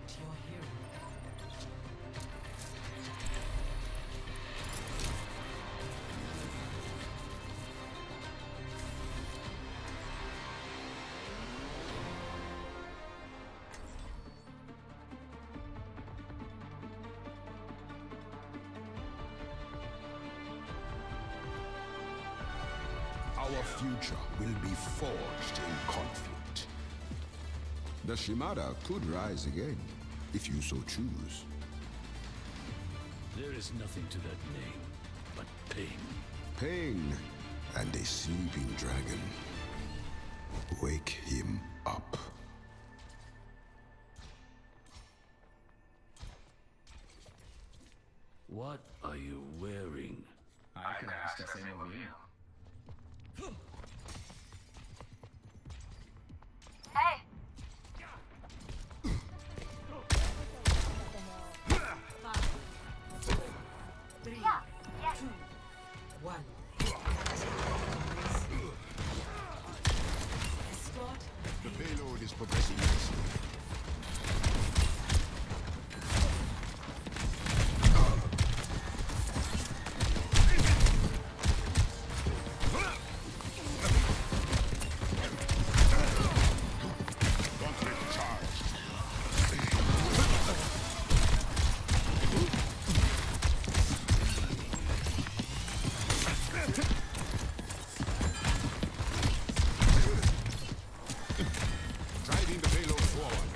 Select your hero. Our future will be forged in conflict. The Shimada could rise again, if you so choose. There is nothing to that name but pain. Pain and a sleeping dragon. Wake him up. What are you wearing? I can ask the same of you. Hey! Three, Yeah, yes. 2, 1. Escort. The payload is progressing nicely. Driving the payload forward.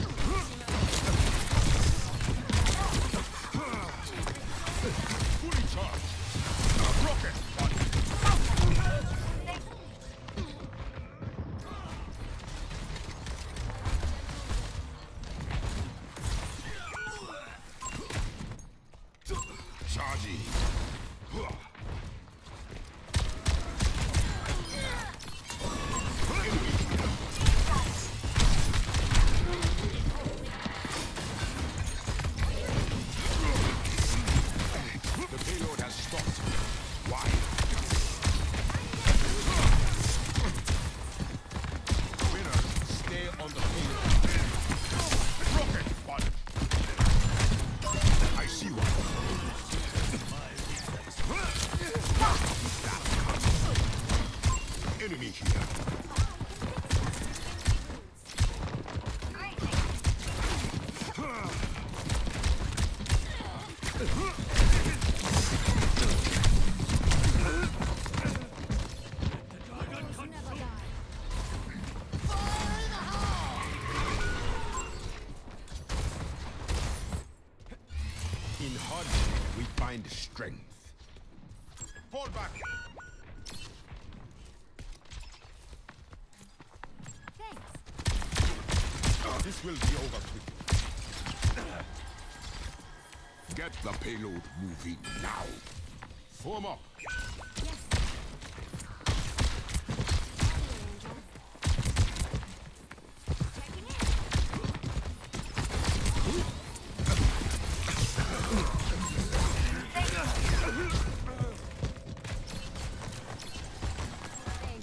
Fully charged. Rocket Charging. The payload has stopped. Why? Winners, stay on the payload. Rocket spotted. I see one. Enemy here. In hardship, we find strength. Fall back! Thanks. This will be over quickly. Get the payload moving now. Form up. Yes. Checking in. Thanks.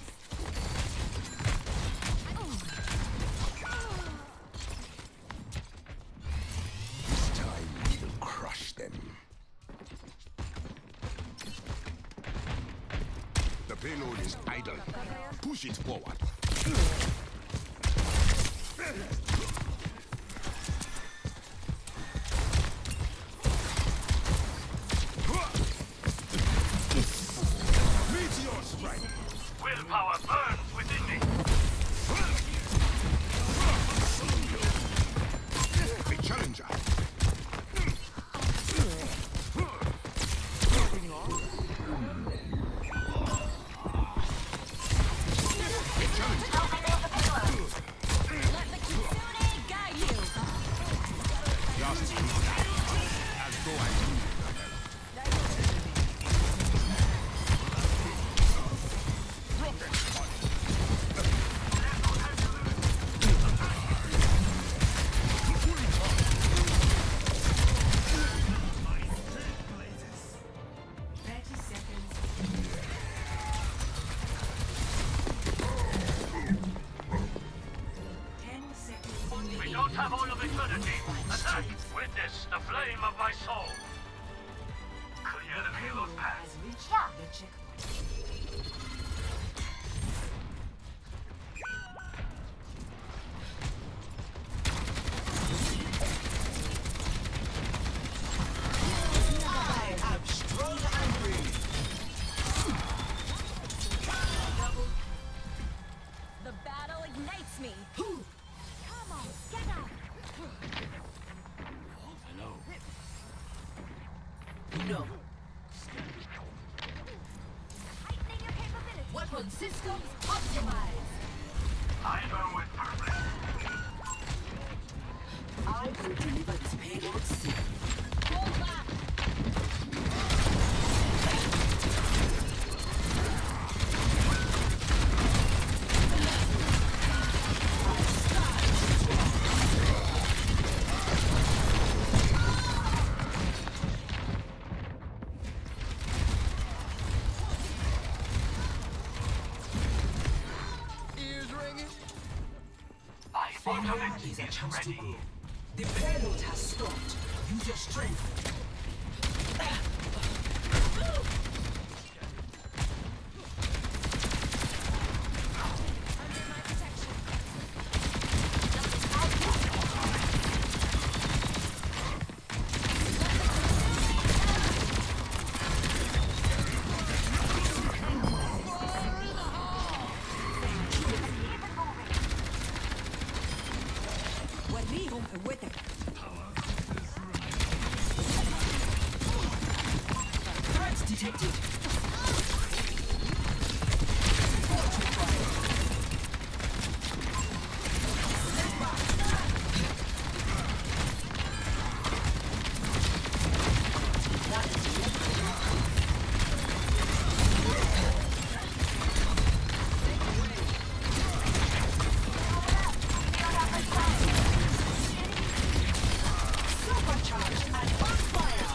This time we will crush them. The payload is idle. Push it forward. Meteor strike. Willpower burns within me. A challenger. A challenger. Let the kids have all of eternity. Attack! Witness the flame of my soul. Clear the payload path. Has reached Yeah. the checkpoint. The battle ignites me. Come on, get up. Hello. No. Heightening your capabilities. Weapon systems optimized. I know with purpose. I will deliver this payload soon. Hold back. My Failure ultimate is a is chance to ready. grow. The payload has stopped. Use your strength. Under my protection. Guardigo with it. Threats detected. Supercharged and on fire.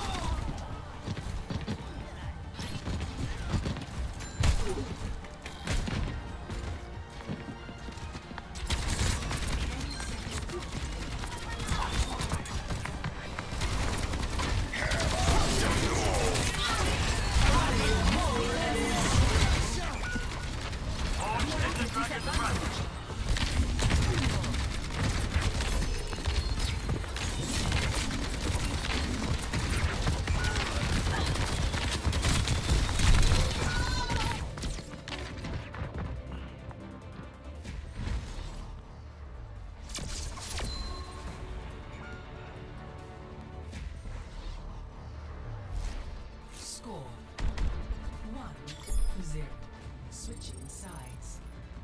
Score 1-0. Switching sides.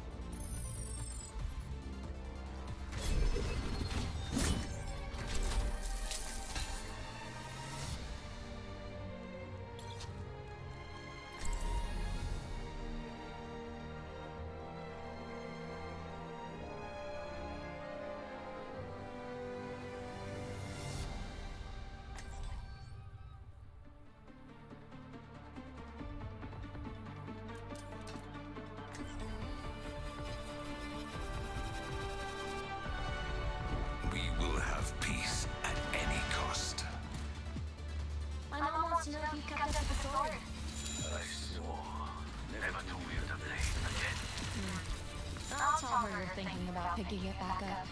We will have peace at any cost. I want to know if you kept up the sword. I swore never to wield a blade again. I'll tell her you're thinking about picking it back up.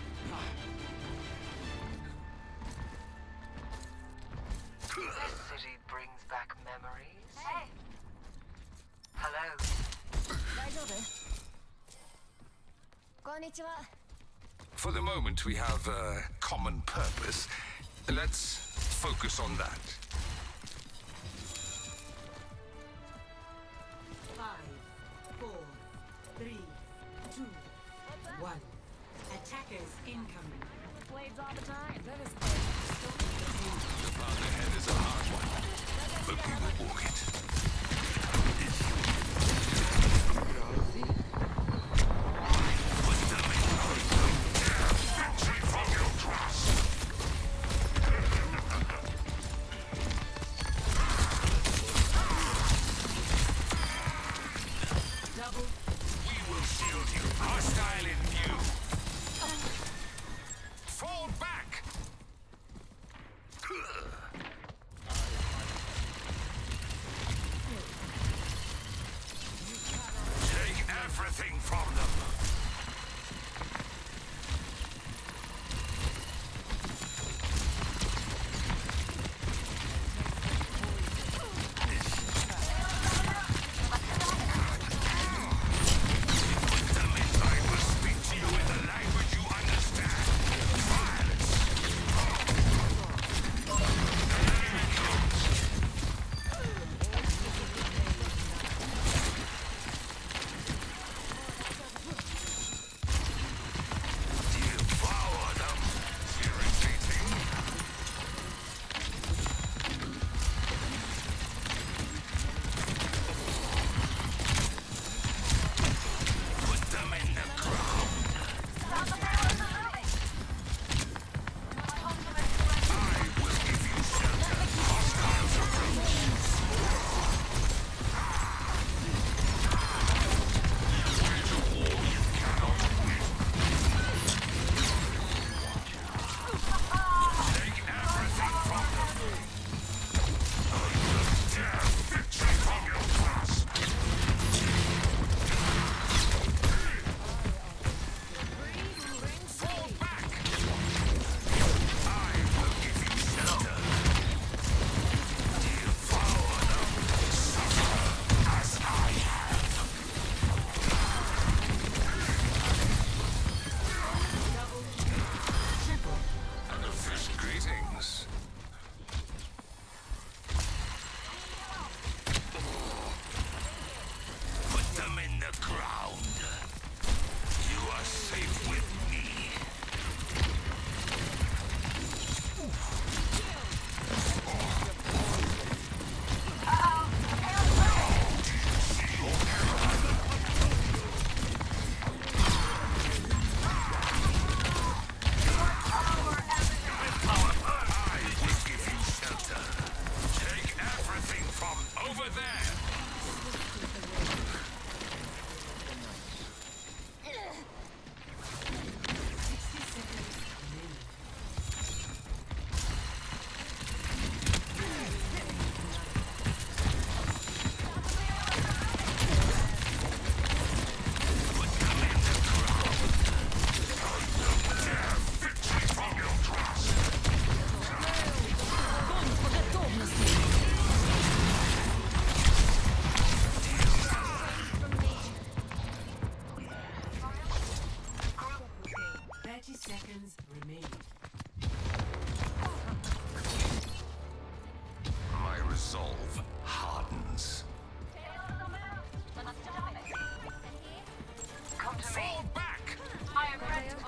This city brings back memories. Hey, Hello. konnichiwa. For the moment, we have a common purpose. Let's focus on that. 5, 4, 3, 2, 1. Attackers incoming. Blades all the time. Let us go. The path ahead is a hard one, but we will walk it. Double. We will shield you. Hostile in view. For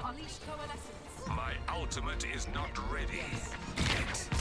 Unleash coalescence. My ultimate is not ready yet.